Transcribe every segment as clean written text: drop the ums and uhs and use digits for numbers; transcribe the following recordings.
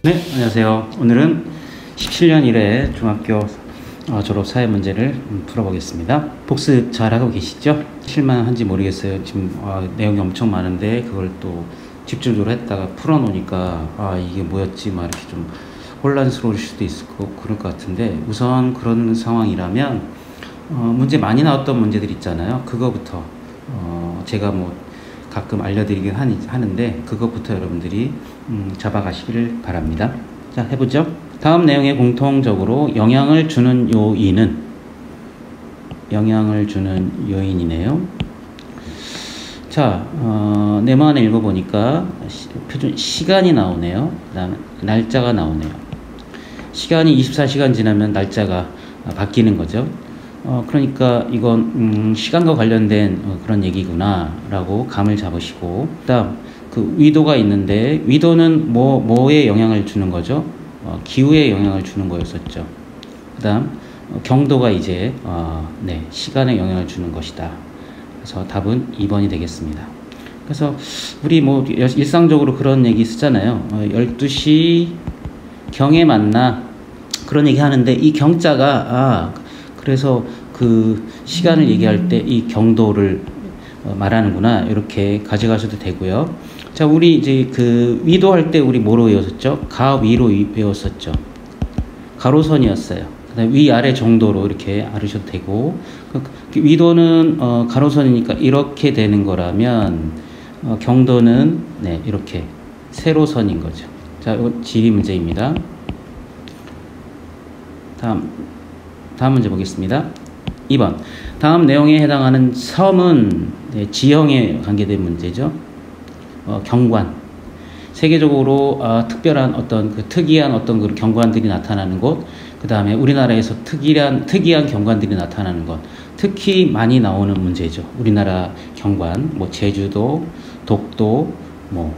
네, 안녕하세요. 오늘은 17년 1회 중학교 졸업 사회 문제를 풀어보겠습니다. 복습 잘하고 계시죠? 실망한지 모르겠어요. 지금 내용이 엄청 많은데 그걸 또 집중적으로 했다가 풀어놓으니까 이게 뭐였지? 막 이렇게 좀 혼란스러울 수도 있을 거 그럴 것 같은데, 우선 그런 상황이라면 문제 많이 나왔던 문제들 있잖아요. 그거부터 제가 뭐 가끔 알려드리긴 하는데 그것부터 여러분들이 잡아가시기를 바랍니다. 자, 해보죠. 다음 내용에 공통적으로 영향을 주는 요인이네요. 자, 네모안에 읽어보니까 표준 시간이 나오네요. 그 다음에 날짜가 나오네요. 시간이 24시간 지나면 날짜가 바뀌는 거죠. 그러니까 이건 시간과 관련된 그런 얘기구나 라고 감을 잡으시고, 그 다음 그 위도가 있는데, 위도는 뭐에 영향을 주는 거죠? 기후에 영향을 주는 거였었죠. 그 다음 경도가 이제 시간에 영향을 주는 것이다. 그래서 답은 2번이 되겠습니다. 그래서 우리 뭐 일상적으로 그런 얘기 쓰잖아요. 12시 경에 만나, 그런 얘기 하는데 이 경자가 그래서 그 시간을 얘기할 때 이 경도를 말하는구나, 이렇게 가져가셔도 되고요. 자, 우리 이제 그 위도 할 때 우리 뭐로 외웠었죠? 가위로 외웠었죠. 가로선이었어요. 그다음에 위아래 정도로 이렇게 알으셔도 되고, 위도는 가로선이니까 이렇게 되는 거라면 경도는 이렇게 세로선인 거죠. 자, 이거 지리 문제입니다. 다음 문제 보겠습니다. 2번. 다음 내용에 해당하는 섬은 지형에 관계된 문제죠. 경관. 세계적으로 특별한 어떤 특이한 어떤 그 경관들이 나타나는 곳, 그 다음에 우리나라에서 특이한 경관들이 나타나는 것, 특히 많이 나오는 문제죠. 우리나라 경관, 뭐 제주도, 독도, 뭐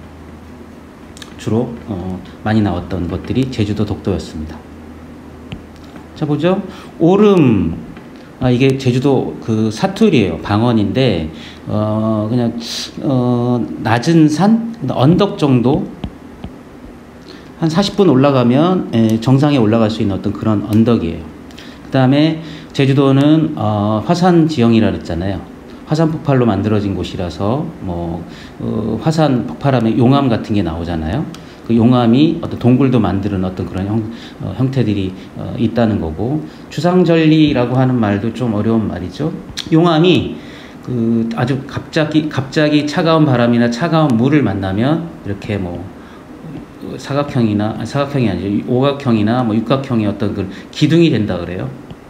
주로 많이 나왔던 것들이 제주도, 독도였습니다. 자, 보죠. 오름. 이게 제주도 그 사투리예요. 방언인데, 그냥, 낮은 산? 언덕 정도? 한 40분 올라가면 정상에 올라갈 수 있는 어떤 그런 언덕이에요. 그 다음에 제주도는, 화산 지형이라 그랬잖아요. 화산 폭발로 만들어진 곳이라서, 화산 폭발하면 용암 같은 게 나오잖아요. 그 용암이 어떤 동굴도 만드는 어떤 그런 형태들이 있다는 거고, 주상절리라고 하는 말도 좀 어려운 말이죠. 용암이 그 아주 갑자기 차가운 바람이나 차가운 물을 만나면 이렇게 사각형이 아니죠. 오각형이나 육각형의 어떤 그 기둥이 된다 그래요.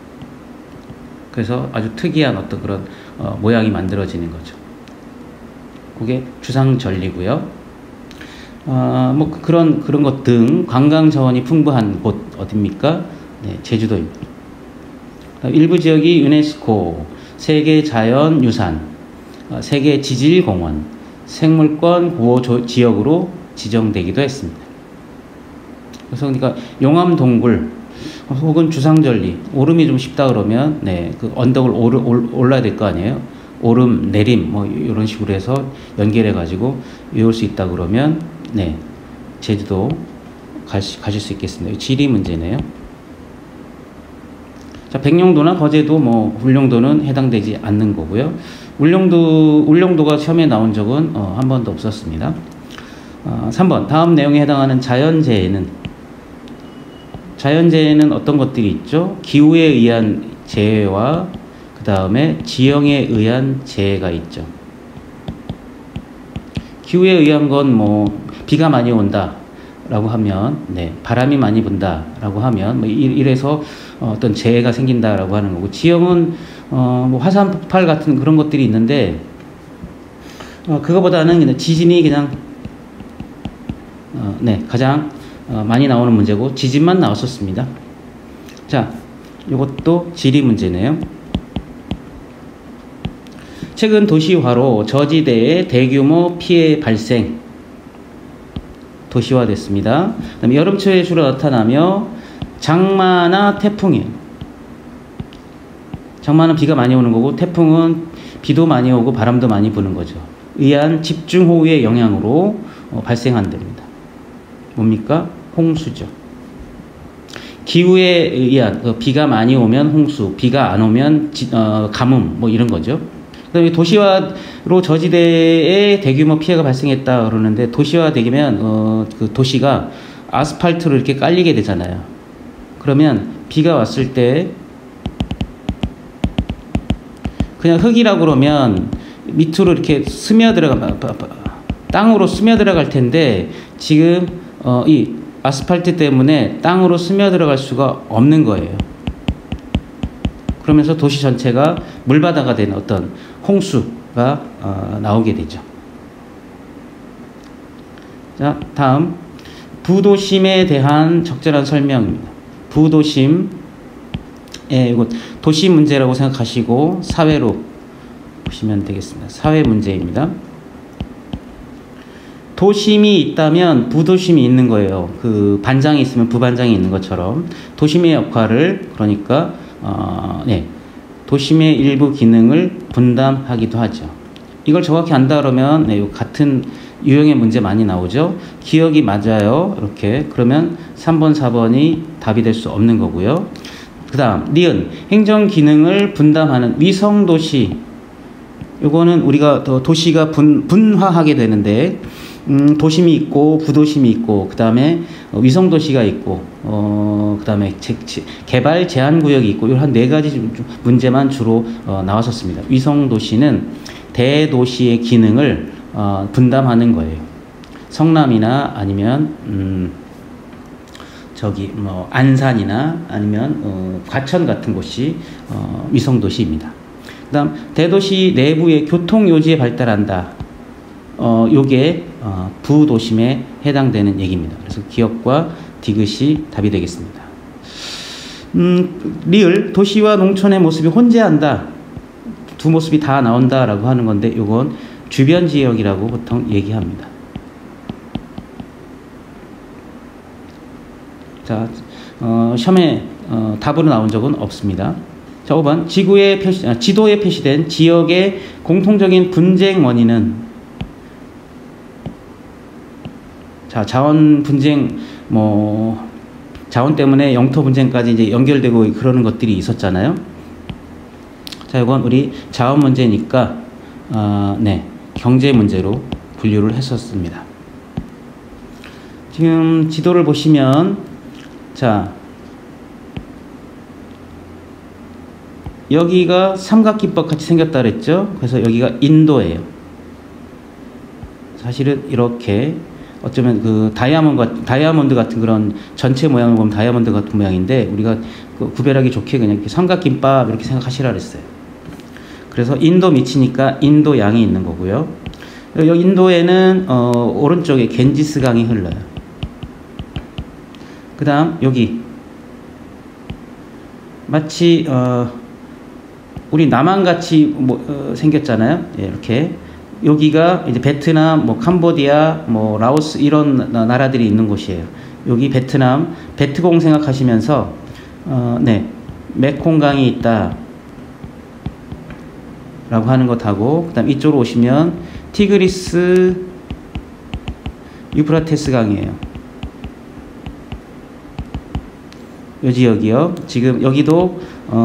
그래서 아주 특이한 어떤 그런 모양이 만들어지는 거죠. 그게 주상절리고요. 그런 것 등 관광 자원이 풍부한 곳 어딥니까? 제주도입니다. 일부 지역이 유네스코 세계 자연유산, 세계 지질공원, 생물권 보호 지역으로 지정되기도 했습니다. 그래서 그러니까 용암 동굴 혹은 주상절리, 오름이 좀 쉽다 그러면 그 언덕을 올라야 될 거 아니에요. 오름, 내림 이런 식으로 해서 연결해 가지고 외울 수 있다 그러면 제주도 가실 수 있겠습니다. 지리 문제네요. 자, 백령도나 거제도, 울릉도는 해당되지 않는 거고요. 울릉도가 시험에 나온 적은 한 번도 없었습니다. 3번. 다음 내용에 해당하는 자연재해는 어떤 것들이 있죠? 기후에 의한 재해와 그 다음에 지형에 의한 재해가 있죠. 기후에 의한 건 비가 많이 온다 라고 하면, 바람이 많이 분다 라고 하면 이래서 어떤 재해가 생긴다 라고 하는 거고, 지형은 화산 폭발 같은 그런 것들이 있는데 그거보다는 그냥 지진이 그냥 가장 많이 나오는 문제고, 지진만 나왔었습니다. 자, 이것도 지리 문제네요. 최근 도시화로 저지대에 대규모 피해 발생, 도시화됐습니다. 그다음에 여름철에 주로 나타나며 장마나 태풍이에요. 장마는 비가 많이 오는 거고, 태풍은 비도 많이 오고 바람도 많이 부는 거죠. 의한 집중호우의 영향으로 발생한답니다. 뭡니까? 홍수죠. 기후에 의한 비가 많이 오면 홍수, 비가 안 오면 가뭄 뭐 이런 거죠. 그다음에 도시화로 저지대에 대규모 피해가 발생했다 그러는데 도시화되면 그 도시가 아스팔트로 이렇게 깔리게 되잖아요. 그러면 비가 왔을 때 그냥 흙이라고 그러면 밑으로 이렇게 땅으로 스며들어갈 텐데 지금 이 아스팔트 때문에 땅으로 스며들어갈 수가 없는 거예요. 그러면서 도시 전체가 물바다가 되는 어떤 홍수가 나오게 되죠. 자, 다음 부도심에 대한 적절한 설명입니다. 부도심, 이거 도시 문제라고 생각하시고 사회로 보시면 되겠습니다. 사회 문제입니다. 도심이 있다면 부도심이 있는 거예요. 그 반장이 있으면 부반장이 있는 것처럼 도심의 역할을 그러니까 도심의 일부 기능을 분담하기도 하죠. 이걸 정확히 안다 그러면 같은 유형의 문제 많이 나오죠. 기억이 맞아요. 이렇게 그러면 3번, 4번이 답이 될 수 없는 거고요. 그 다음 니은 행정 기능을 분담하는 위성도시. 이거는 우리가 도시가 분화하게 되는데 도심이 있고 부도심이 있고 그 다음에 위성도시가 있고 그 다음에 개발 제한구역이 있고 이 한 4가지 문제만 주로 나왔었습니다. 위성도시는 대도시의 기능을 분담하는 거예요. 성남이나 아니면 안산이나 아니면 과천 같은 곳이 위성도시입니다. 그 다음 대도시 내부의 교통요지에 발달한다. 요게 부도심에 해당되는 얘기입니다. 그래서 기억과 디귿이 답이 되겠습니다. 리을 도시와 농촌의 모습이 혼재한다. 두 모습이 다 나온다라고 하는 건데 이건 주변 지역이라고 보통 얘기합니다. 자, 시험에 답으로 나온 적은 없습니다. 자, 5번 지도에 표시된 지역의 공통적인 분쟁 원인은 자, 자원 분쟁 자원 때문에 영토 분쟁까지 이제 연결되고 그러는 것들이 있었잖아요. 자, 이건 우리 자원 문제니까 경제 문제로 분류를 했었습니다. 지금 지도를 보시면 자, 여기가 삼각김밥 같이 생겼다 그랬죠. 그래서 여기가 인도예요. 사실은 이렇게 어쩌면 그 다이아몬드 같은 그런 전체 모양을 보면 다이아몬드 같은 모양인데 우리가 구별하기 좋게 그냥 이렇게 삼각김밥 이렇게 생각하시라 그랬어요. 그래서 인도 밑이니까 인도 양이 있는 거고요. 여기 인도에는 오른쪽에 겐지스 강이 흘러요. 그 다음 여기 마치 우리 남한같이 생겼잖아요. 예, 이렇게 여기가 이제 베트남, 캄보디아, 라오스 이런 나라들이 있는 곳이에요. 여기 베트남, 베트공 생각하시면서 메콩강이 있다 라고 하는 것하고 그 다음 이쪽으로 오시면 티그리스, 유프라테스 강이에요. 요 지역이요. 지금 여기도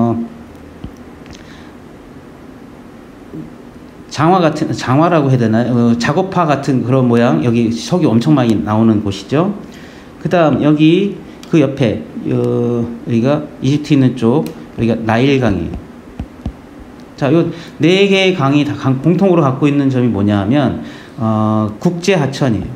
장화라고 해야 되나요? 작업화 같은 그런 모양. 여기 석이 엄청 많이 나오는 곳이죠. 그 다음 여기 그 옆에 여기가 이집트 있는 쪽 여기가 나일강이에요. 자, 요 4개의 강이 다 공통으로 갖고 있는 점이 뭐냐 하면 국제 하천이에요.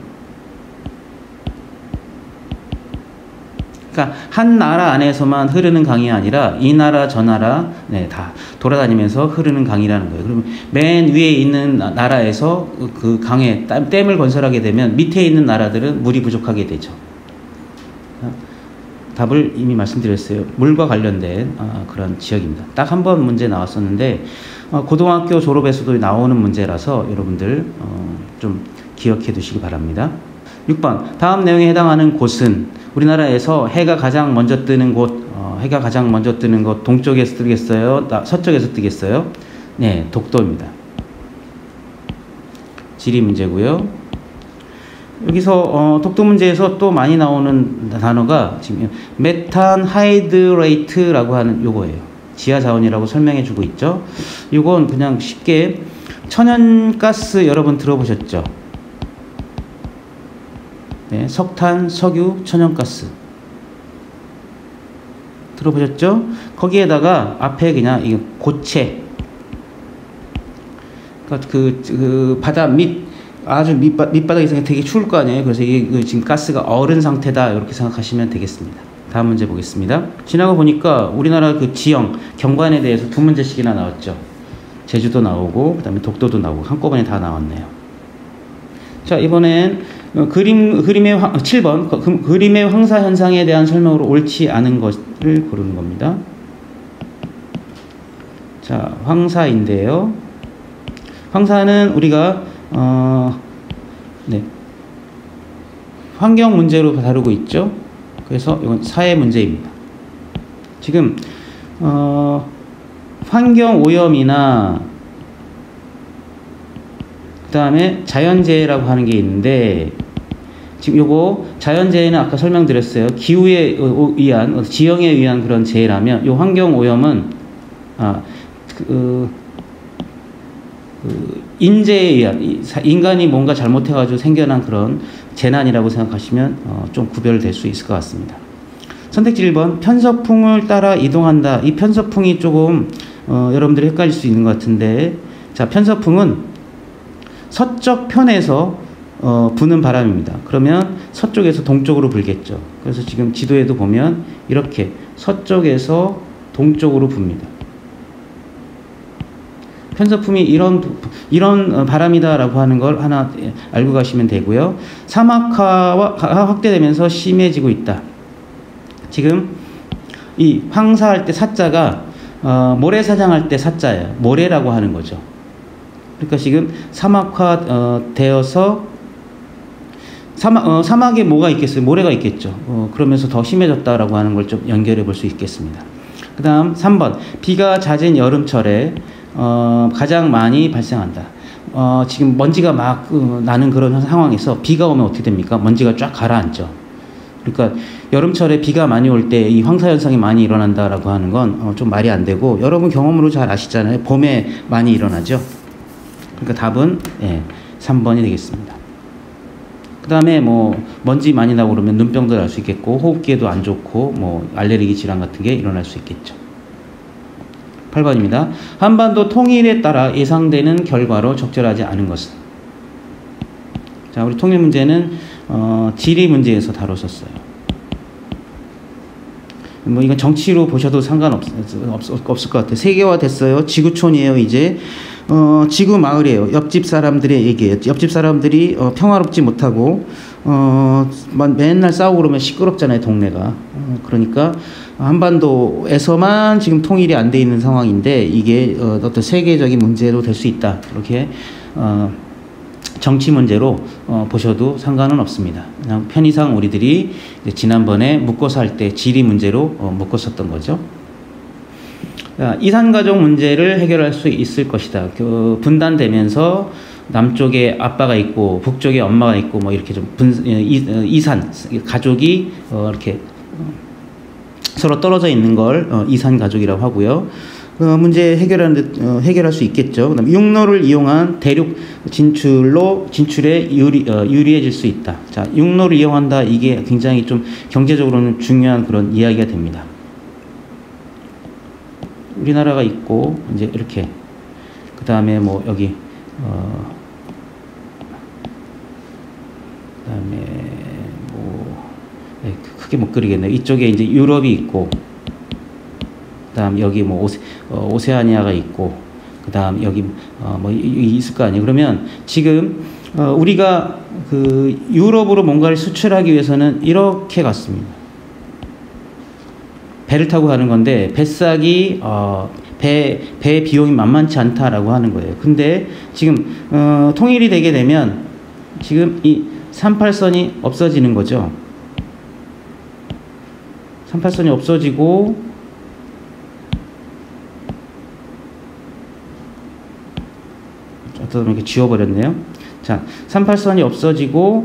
그러니까 한 나라 안에서만 흐르는 강이 아니라 이 나라 저 나라 다 돌아다니면서 흐르는 강이라는 거예요. 그러면 맨 위에 있는 나라에서 그 강에 댐을 건설하게 되면 밑에 있는 나라들은 물이 부족하게 되죠. 답을 이미 말씀드렸어요. 물과 관련된 그런 지역입니다. 딱 한 번 문제 나왔었는데 고등학교 졸업에서도 나오는 문제라서 여러분들 좀 기억해 두시기 바랍니다. 6번 다음 내용에 해당하는 곳은 우리나라에서 해가 가장 먼저 뜨는 곳, 해가 가장 먼저 뜨는 곳 동쪽에서 뜨겠어요? 서쪽에서 뜨겠어요? 네, 독도입니다. 지리 문제고요. 여기서 독도 문제에서 또 많이 나오는 단어가 지금 메탄 하이드레이트라고 하는 요거예요. 지하 자원이라고 설명해 주고 있죠. 요건 그냥 쉽게 천연가스 여러분 들어보셨죠? 네, 석탄, 석유, 천연가스 들어보셨죠? 거기에다가 앞에 그냥 이 고체, 그러니까 그 바다 아주 밑바닥이 되게 추울 거 아니에요. 그래서 이게 지금 가스가 얼은 상태다 이렇게 생각하시면 되겠습니다. 다음 문제 보겠습니다. 지나가 보니까 우리나라 그 지형 경관에 대해서 2문제씩이나 나왔죠. 제주도 나오고 그다음에 독도도 나오고 한꺼번에 다 나왔네요. 자, 이번엔 그림의 7번 그림의 황사 현상에 대한 설명으로 옳지 않은 것을 고르는 겁니다. 자, 황사인데요. 황사는 우리가 네, 환경 문제로 다루고 있죠. 그래서 이건 사회 문제입니다. 지금 환경 오염이나 그 다음에 자연재해라고 하는 게 있는데, 지금 요거 자연재해는 아까 설명드렸어요. 기후에 의한 지형에 의한 그런 재해라면, 요 환경 오염은 인재에 의한, 인간이 뭔가 잘못해가지고 생겨난 그런 재난이라고 생각하시면 좀 구별될 수 있을 것 같습니다. 선택지 1번 편서풍을 따라 이동한다. 이 편서풍이 조금 여러분들이 헷갈릴 수 있는 것 같은데, 자, 편서풍은 서쪽 편에서 부는 바람입니다. 그러면 서쪽에서 동쪽으로 불겠죠. 그래서 지금 지도에도 보면 이렇게 서쪽에서 동쪽으로 붑니다. 편서풍이 이런 바람이다라고 하는 걸 하나 알고 가시면 되고요. 사막화가 확대되면서 심해지고 있다. 지금 이 황사할 때 사자가 모래사장할 때 사자예요. 모래라고 하는 거죠. 그러니까 지금 사막화 되어서 사막에 뭐가 있겠어요? 모래가 있겠죠. 그러면서 더 심해졌다라고 하는 걸 좀 연결해 볼 수 있겠습니다. 그 다음 3번 비가 잦은 여름철에 가장 많이 발생한다. 지금 먼지가 막 나는 그런 상황에서 비가 오면 어떻게 됩니까? 먼지가 쫙 가라앉죠. 그러니까 여름철에 비가 많이 올 때 이 황사현상이 많이 일어난다라고 하는 건 좀 말이 안 되고, 여러분 경험으로 잘 아시잖아요. 봄에 많이 일어나죠. 그러니까 답은 3번이 되겠습니다. 그 다음에 뭐 먼지 많이 나고 그러면 눈병도 날 수 있겠고, 호흡기에도 안 좋고 뭐 알레르기 질환 같은 게 일어날 수 있겠죠. 8번입니다. 한반도 통일에 따라 예상되는 결과로 적절하지 않은 것은? 자, 우리 통일 문제는 지리 문제에서 다뤘었어요. 뭐 이건 정치로 보셔도 상관없을 것 같아요. 세계화 됐어요. 지구촌이에요. 이제 지구 마을이에요. 옆집 사람들의 얘기예요. 옆집 사람들이 평화롭지 못하고 맨날 싸우고 그러면 시끄럽잖아요, 동네가. 그러니까 한반도에서만 지금 통일이 안 돼 있는 상황인데, 이게 어떤 세계적인 문제로 될 수 있다. 이렇게 정치 문제로 보셔도 상관은 없습니다. 그냥 편의상 우리들이 지난번에 묶어서 할 때 지리 문제로 묶었었던 거죠. 이산가족 문제를 해결할 수 있을 것이다. 분단되면서 남쪽에 아빠가 있고 북쪽에 엄마가 있고 뭐 이렇게 좀 이산 가족이 이렇게 서로 떨어져 있는 걸 이산 가족이라고 하고요. 문제 해결할 수 있겠죠. 그다음에 육로를 이용한 대륙 진출에 유리해질 수 있다. 자, 육로를 이용한다. 이게 굉장히 좀 경제적으로는 중요한 그런 이야기가 됩니다. 우리나라가 있고 이제 이렇게, 그 다음에 뭐 여기 그다음에 뭐 크게 못 그리겠네요. 이쪽에 이제 유럽이 있고, 그다음 여기 뭐 오세아니아가 있고, 그다음 여기 뭐 있을 거 아니에요. 그러면 지금 우리가 그 유럽으로 뭔가를 수출하기 위해서는 이렇게 갔습니다. 배를 타고 가는 건데, 뱃삭이 배 비용이 만만치 않다라고 하는 거예요. 근데 지금 통일이 되게 되면 지금 이 38선이 없어지는 거죠. 38선이 없어지고, 어쩌다 보면 이렇게 지워버렸네요. 자, 38선이 없어지고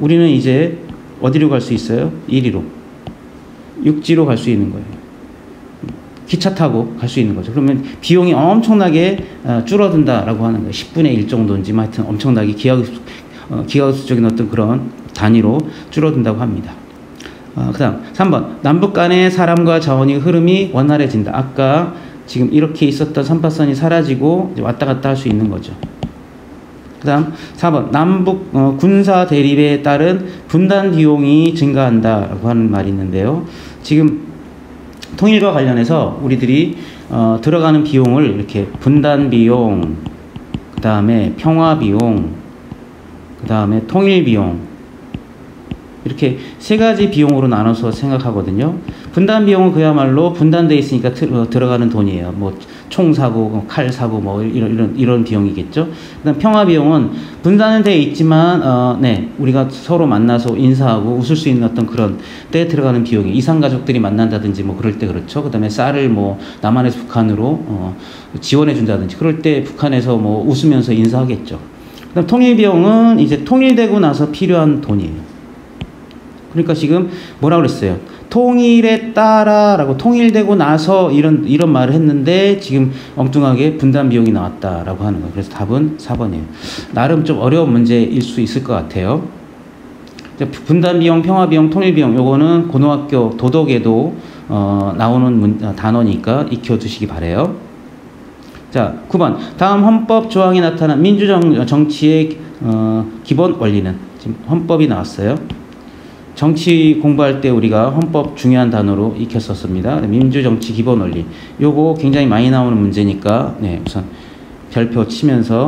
우리는 이제 어디로 갈 수 있어요? 1위로. 육지로 갈 수 있는 거예요. 기차 타고 갈 수 있는 거죠. 그러면 비용이 엄청나게 줄어든다라고 하는 거예요. 10분의 1 정도인지 하여튼 엄청나게 기하급수적인 어떤 그런 단위로 줄어든다고 합니다. 그 다음 3번 남북 간의 사람과 자원의 흐름이 원활해진다. 아까 지금 이렇게 있었던 선파선이 사라지고 이제 왔다 갔다 할 수 있는 거죠. 그 다음 4번 남북 군사 대립에 따른 분단 비용이 증가한다라고 하는 말이 있는데요. 지금 통일과 관련해서 우리들이 들어가는 비용을 이렇게 분단 비용, 그 다음에 평화 비용, 그 다음에 통일 비용, 이렇게 세 가지 비용으로 나눠서 생각하거든요. 분단 비용은 그야말로 분단되어 있으니까 들어가는 돈이에요. 뭐 총 사고, 칼 사고, 뭐 이런 비용이겠죠. 그다음 평화 비용은 분단은 되어 있지만 우리가 서로 만나서 인사하고 웃을 수 있는 어떤 그런 때 들어가는 비용이 이산 가족들이 만난다든지 뭐 그럴 때 그렇죠. 그다음에 쌀을 뭐 남한에서 북한으로 지원해 준다든지 그럴 때 북한에서 뭐 웃으면서 인사하겠죠. 그다음 통일 비용은 이제 통일되고 나서 필요한 돈이에요. 그러니까 지금 뭐라고 그랬어요? 통일에 따라라고 통일되고 나서 이런 말을 했는데 지금 엉뚱하게 분단 비용이 나왔다라고 하는 거예요. 그래서 답은 4번이에요. 나름 좀 어려운 문제일 수 있을 것 같아요. 분단 비용, 평화 비용, 통일 비용 요거는 고등학교 도덕에도 나오는 단어니까 익혀두시기 바래요. 자, 9번 다음 헌법 조항에 나타난 민주정치의 기본 원리는 지금 헌법이 나왔어요. 정치 공부할 때 우리가 헌법 중요한 단어로 익혔었습니다. 민주정치 기본 원리. 요거 굉장히 많이 나오는 문제니까 우선 별표 치면서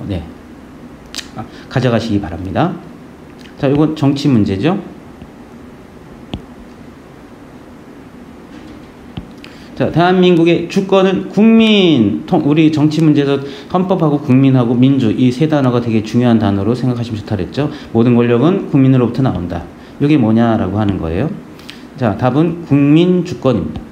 가져가시기 바랍니다. 자, 요건 정치 문제죠. 자, 대한민국의 주권은 국민. 우리 정치 문제에서 헌법하고 국민하고 민주 이 세 단어가 되게 중요한 단어로 생각하시면 좋다 그랬죠. 모든 권력은 국민으로부터 나온다. 이게 뭐냐라고 하는 거예요. 자, 답은 국민 주권입니다.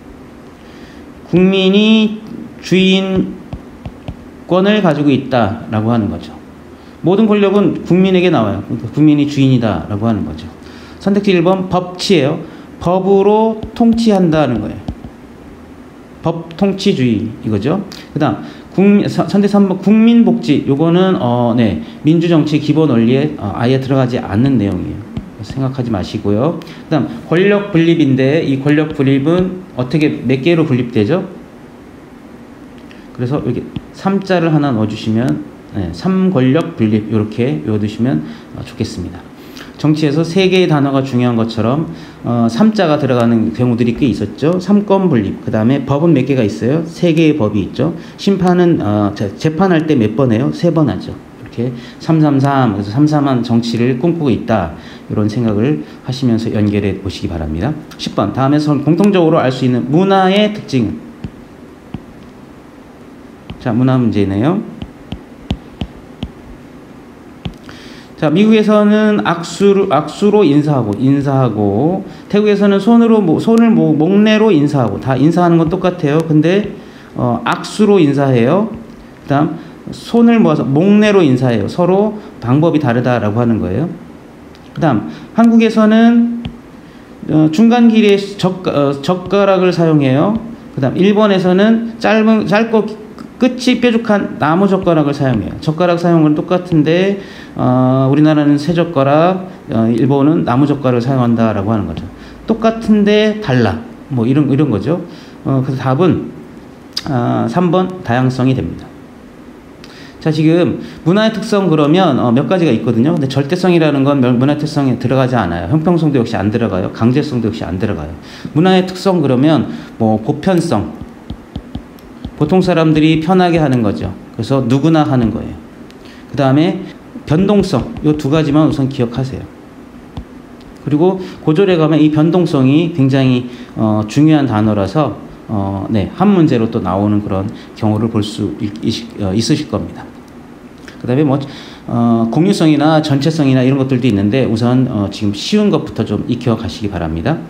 국민이 주인권을 가지고 있다라고 하는 거죠. 모든 권력은 국민에게 나와요. 그러니까 국민이 주인이다라고 하는 거죠. 선택지 1번 법치예요. 법으로 통치한다는 거예요. 법 통치주의 이거죠. 그다음 선택 3번 국민복지. 요거는 민주정치 기본 원리에 아예 들어가지 않는 내용이에요. 생각하지 마시고요. 그 다음 권력 분립인데 이 권력 분립은 어떻게 몇 개로 분립되죠? 그래서 여기 3자를 하나 넣어주시면 3권력 분립 이렇게 외워두시면 좋겠습니다. 정치에서 3개의 단어가 중요한 것처럼 3자가 들어가는 경우들이 꽤 있었죠. 3권 분립, 그 다음에 법은 몇 개가 있어요? 3개의 법이 있죠. 심판은 재판할 때 몇 번 해요? 3번 하죠. 이렇게 333, 그래서 333한 정치를 꿈꾸고 있다. 이런 생각을 하시면서 연결해 보시기 바랍니다. 10번 다음에서 공통적으로 알 수 있는 문화의 특징은? 자, 문화 문제네요. 자, 미국에서는 악수로 인사하고 태국에서는 손을 목례로 인사하고 다 인사하는 건 똑같아요. 근데 악수로 인사해요. 그다음 손을 모아서 목례로 인사해요. 서로 방법이 다르다라고 하는 거예요. 그 다음 한국에서는 중간 길이에 젓가락을 사용해요. 그 다음 일본에서는 짧고 끝이 뾰족한 나무 젓가락을 사용해요. 젓가락 사용은 똑같은데 우리나라는 새 젓가락, 일본은 나무 젓가락을 사용한다라고 하는 거죠. 똑같은데 달라. 뭐 이런 거죠. 그래서 답은 3번 다양성이 됩니다. 자, 지금 문화의 특성 그러면 몇 가지가 있거든요. 근데 절대성이라는 건 문화의 특성에 들어가지 않아요. 형평성도 역시 안 들어가요. 강제성도 역시 안 들어가요. 문화의 특성 그러면 뭐 보편성. 보통 사람들이 편하게 하는 거죠. 그래서 누구나 하는 거예요. 그 다음에 변동성. 이 두 가지만 우선 기억하세요. 그리고 고졸에 가면 이 변동성이 굉장히 중요한 단어라서 한 문제로 또 나오는 그런 경우를 볼 수 있으실 겁니다. 그 다음에 공유성이나 전체성이나 이런 것들도 있는데 우선 지금 쉬운 것부터 좀 익혀 가시기 바랍니다.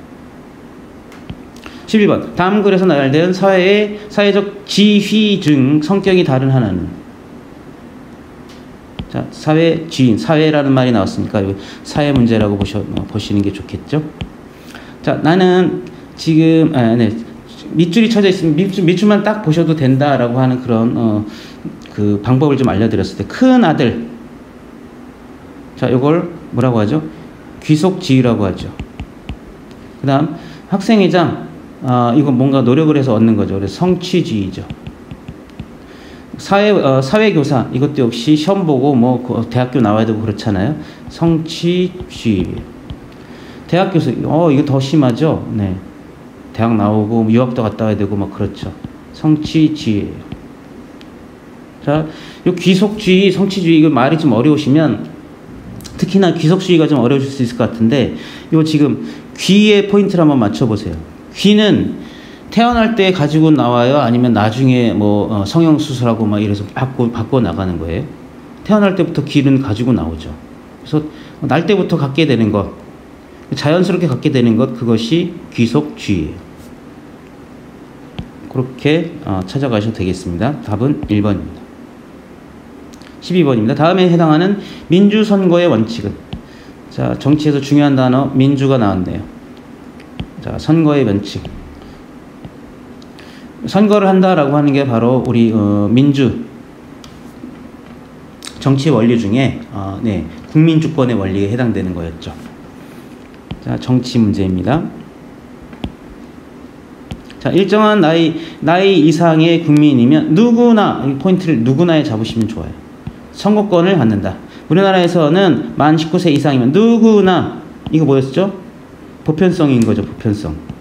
11번 다음 글에서 나열된 사회의 사회적 지위 중 성격이 다른 하나는? 자, 사회 주인, 사회라는 말이 나왔으니까 사회 문제라고 보시는 게 좋겠죠. 자, 나는 지금 밑줄이 쳐져 있으면 밑줄만 딱 보셔도 된다라고 하는 그런 그 방법을 좀 알려드렸을 때, 큰 아들, 자, 이걸 뭐라고 하죠? 귀속지위라고 하죠. 그 다음 학생회장, 이건 뭔가 노력을 해서 얻는 거죠. 그래서 성취주의죠. 사회교사, 이것도 역시 시험 보고 뭐 대학교 나와야 되고 그렇잖아요. 성취주의. 대학 교수, 이거 더 심하죠. 네, 대학 나오고 유학도 갔다 와야 되고 막 그렇죠. 성취주의예요. 자, 요 귀속주의, 성취주의, 이거 말이 좀 어려우시면, 특히나 귀속주의가 좀 어려우실 수 있을 것 같은데, 이거 지금 귀의 포인트를 한번 맞춰보세요. 귀는 태어날 때 가지고 나와요? 아니면 나중에 뭐 성형수술하고 막 이래서 바꿔 나가는 거예요? 태어날 때부터 귀는 가지고 나오죠. 그래서 날 때부터 갖게 되는 것, 자연스럽게 갖게 되는 것, 그것이 귀속주의예요. 그렇게 찾아가셔도 되겠습니다. 답은 1번입니다. 12번입니다. 다음에 해당하는 민주선거의 원칙은? 자, 정치에서 중요한 단어 민주가 나왔네요. 자, 선거의 원칙. 선거를 한다라고 하는 게 바로 우리 민주 정치 원리 중에 국민주권의 원리에 해당되는 거였죠. 자, 정치 문제입니다. 자, 일정한 나이 이상의 국민이면 누구나, 이 포인트를 누구나에 잡으시면 좋아요. 선거권을 갖는다. 우리나라에서는 만 19세 이상이면 누구나, 이거 뭐였죠? 보편성인 거죠. 보편성.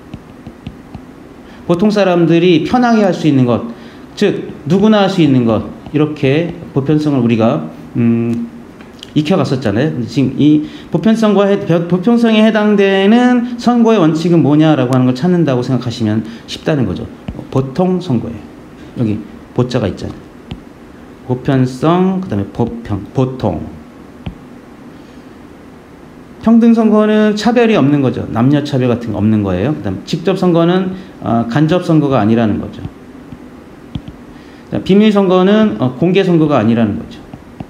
보통 사람들이 편하게 할 수 있는 것, 즉 누구나 할 수 있는 것, 이렇게 보편성을 우리가 익혀갔었잖아요. 지금 이 보편성에 해당되는 선거의 원칙은 뭐냐라고 하는 걸 찾는다고 생각하시면 쉽다는 거죠. 보통 선거예요. 여기 보자가 있잖아요. 보편성, 그 다음에 보통. 평등선거는 차별이 없는 거죠. 남녀차별 같은 거 없는 거예요. 그 다음 직접선거는 간접선거가 아니라는 거죠. 비밀선거는 공개선거가 아니라는 거죠.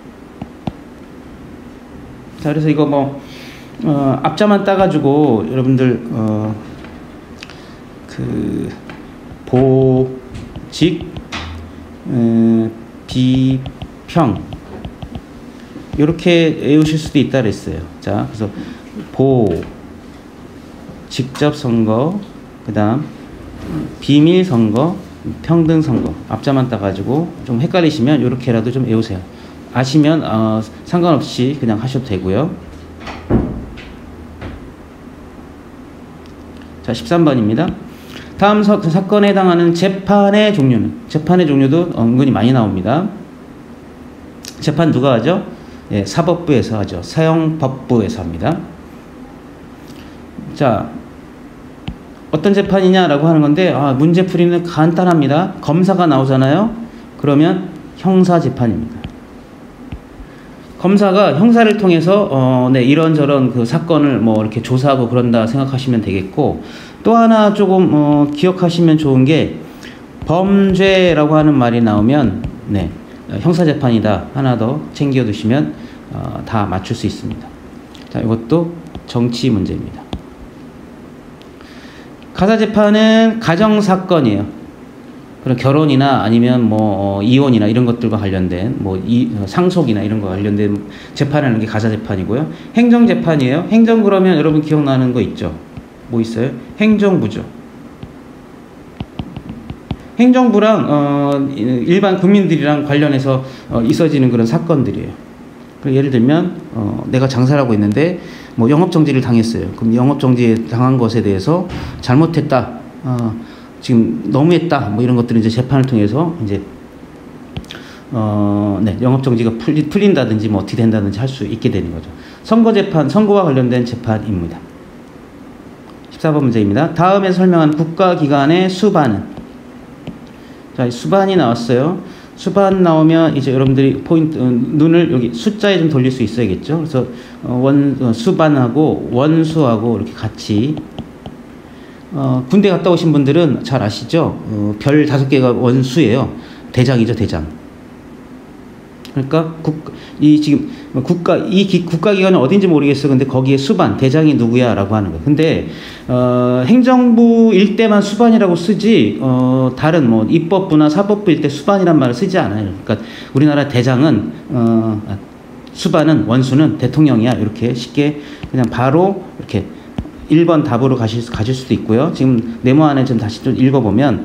자, 그래서 이거 뭐 앞자만 따가지고 여러분들 그 보직 비평 이렇게 외우실 수도 있다 그랬어요. 자, 그래서 직접 선거, 그 다음 비밀 선거, 평등 선거, 앞자만 따가지고 좀 헷갈리시면 이렇게라도 좀 외우세요. 아시면 상관없이 그냥 하셔도 되고요. 자, 13번입니다. 다음 사건에 해당하는 재판의 종류는? 재판의 종류도 은근히 많이 나옵니다. 재판 누가 하죠? 예, 사법부에서 하죠. 사형법부에서 합니다. 자, 어떤 재판이냐라고 하는 건데, 문제풀이는 간단합니다. 검사가 나오잖아요. 그러면 형사재판입니다. 검사가 형사를 통해서 이런저런 그 사건을 뭐 이렇게 조사하고 그런다 생각하시면 되겠고, 또 하나 조금 기억하시면 좋은 게, 범죄라고 하는 말이 나오면 형사재판이다 하나 더 챙겨두시면 다 맞출 수 있습니다. 자, 이것도 정치 문제입니다. 가사재판은 가정사건이에요. 그런 결혼이나 아니면 뭐 이혼이나 이런 것들과 관련된 상속이나 이런 거 관련된 재판하는 게 가사재판이고요. 행정재판이에요. 행정 그러면 여러분 기억나는 거 있죠? 뭐 있어요? 행정부죠. 행정부랑 일반 국민들이랑 관련해서 있어지는 그런 사건들이에요. 예를 들면 내가 장사를 하고 있는데 뭐 영업정지를 당했어요. 그럼 영업정지 당한 것에 대해서 잘못했다, 지금 너무했다, 뭐 이런 것들을 이제 재판을 통해서 이제 영업정지가 풀린다든지 뭐 어떻게 된다든지 할 수 있게 되는 거죠. 선거재판, 선거와 관련된 재판입니다. 14번 문제입니다. 다음에 설명한 국가기관의 수반은? 자, 수반이 나왔어요. 수반 나오면 이제 여러분들이 눈을 여기 숫자에 좀 돌릴 수 있어야겠죠. 그래서 수반하고 원수하고 이렇게 같이 군대 갔다 오신 분들은 잘 아시죠? 별 5개가 원수예요. 대장이죠, 대장. 그러니까 지금 국가기관은 어딘지 모르겠어. 근데 거기에 수반, 대장이 누구야? 라고 하는 거예요. 근데, 행정부일 때만 수반이라고 쓰지, 다른 뭐, 입법부나 사법부일 때 수반이란 말을 쓰지 않아요. 그러니까 우리나라 대장은, 수반은, 원수는 대통령이야. 이렇게 쉽게 그냥 바로 이렇게 1번 답으로 가실 수도 있고요. 지금 네모 안에 좀 다시 좀 읽어보면,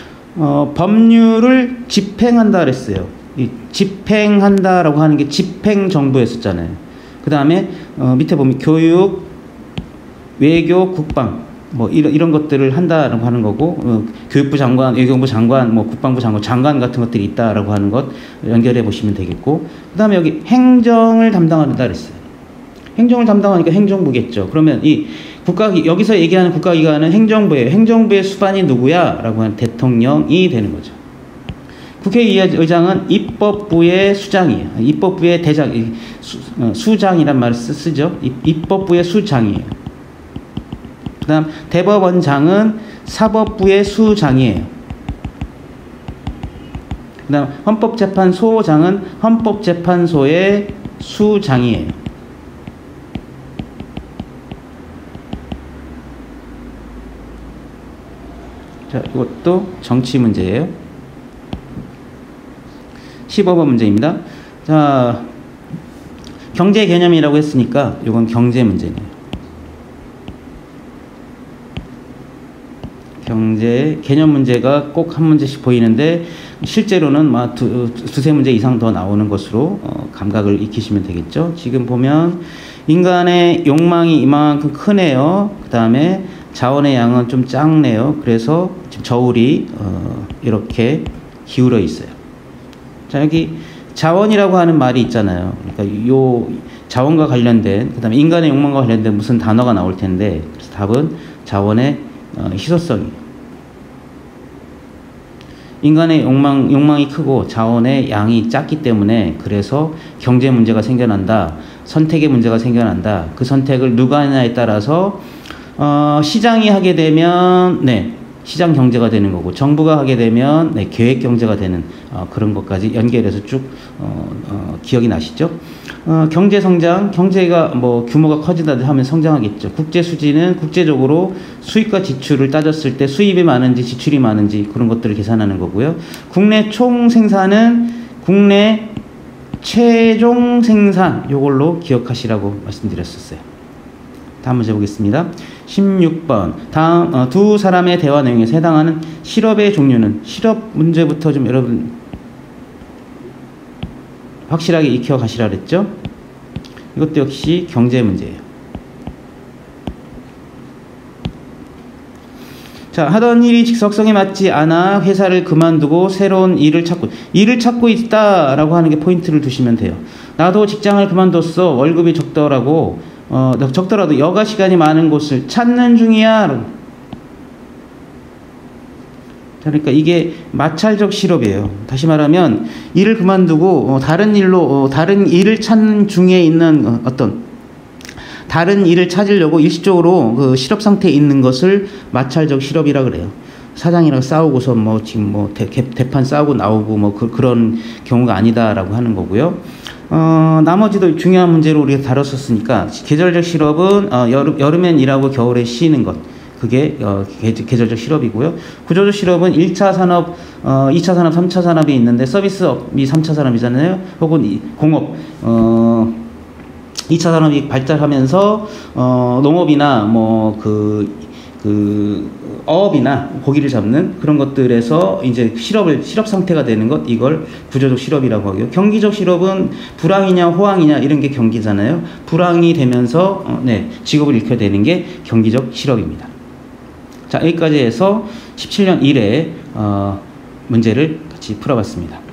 법률을 집행한다 그랬어요. 이 집행한다라고 하는 게 집행정부였었잖아요. 그 다음에 밑에 보면 교육, 외교, 국방 뭐 이런 것들을 한다라고 하는 거고 교육부 장관, 외교부 장관, 뭐 국방부 장관 같은 것들이 있다라고 하는 것 연결해 보시면 되겠고 그 다음에 여기 행정을 담당한다 그랬어요. 행정을 담당하니까 행정부겠죠. 그러면 이 여기서 얘기하는 국가기관은 행정부예요. 행정부의 수반이 누구야? 라고 하는 대통령이 되는 거죠. 국회의장은 입법부의 수장이에요. 입법부의 대장, 수장이란 말을 쓰죠. 입법부의 수장이에요. 그 다음 대법원장은 사법부의 수장이에요. 그 다음 헌법재판소장은 헌법재판소의 수장이에요. 자, 이것도 정치 문제예요. 15번 문제입니다. 자, 경제 개념이라고 했으니까 이건 경제 문제네요. 경제 개념 문제가 꼭 한 문제씩 보이는데 실제로는 막 두세 문제 이상 더 나오는 것으로 감각을 익히시면 되겠죠. 지금 보면 인간의 욕망이 이만큼 크네요. 그 다음에 자원의 양은 좀 작네요. 그래서 지금 저울이 이렇게 기울어 있어요. 자, 여기 자원이라고 하는 말이 있잖아요. 그러니까 요 자원과 관련된, 그 다음에 인간의 욕망과 관련된 무슨 단어가 나올 텐데, 그래서 답은 자원의 희소성이에요. 인간의 욕망이 크고 자원의 양이 작기 때문에 그래서 경제 문제가 생겨난다. 선택의 문제가 생겨난다. 그 선택을 누가 하냐에 따라서 시장이 하게 되면 시장 경제가 되는 거고 정부가 하게 되면 계획 경제가 되는 그런 것까지 연결해서 쭉 기억이 나시죠? 경제 성장, 경제가 뭐 규모가 커진다 하면 성장하겠죠. 국제 수지는 국제적으로 수입과 지출을 따졌을 때 수입이 많은지 지출이 많은지 그런 것들을 계산하는 거고요. 국내 총 생산은 국내 최종 생산, 요걸로 기억하시라고 말씀드렸었어요. 다음 문제 보겠습니다. 16번. 다음 두 사람의 대화 내용에서 해당하는 실업의 종류는, 실업 문제부터 좀 여러분 확실하게 익혀 가시라 그랬죠? 이것도 역시 경제 문제예요. 자, 하던 일이 적성에 맞지 않아 회사를 그만두고 새로운 일을 찾고 있다라고 하는 게 포인트를 두시면 돼요. 나도 직장을 그만뒀어. 월급이 적더라도 여가 시간이 많은 곳을 찾는 중이야. 그러니까 이게 마찰적 실업이에요. 다시 말하면 일을 그만두고 다른 일을 찾는 중에 있는 다른 일을 찾으려고 일시적으로 그 실업 상태에 있는 것을 마찰적 실업이라 그래요. 사장이랑 싸우고서 지금 대판 싸우고 나오고 그런 경우가 아니다라고 하는 거고요. 나머지도 중요한 문제로 우리가 다뤘었으니까 계절적 실업은 여름엔 일하고 겨울에 쉬는 것. 그게 계절적 실업이고요. 구조적 실업은 1차 산업, 2차 산업, 3차 산업이 있는데 서비스업이 3차 산업이잖아요. 혹은 공업, 2차 산업이 발달하면서 농업이나 어업이나 고기를 잡는 그런 것들에서 이제 실업 상태가 되는 것, 이걸 구조적 실업이라고 하고요. 경기적 실업은 불황이냐 호황이냐 이런 게 경기잖아요. 불황이 되면서 직업을 잃게 되는 게 경기적 실업입니다. 자, 여기까지 해서 17년 1회 문제를 같이 풀어봤습니다.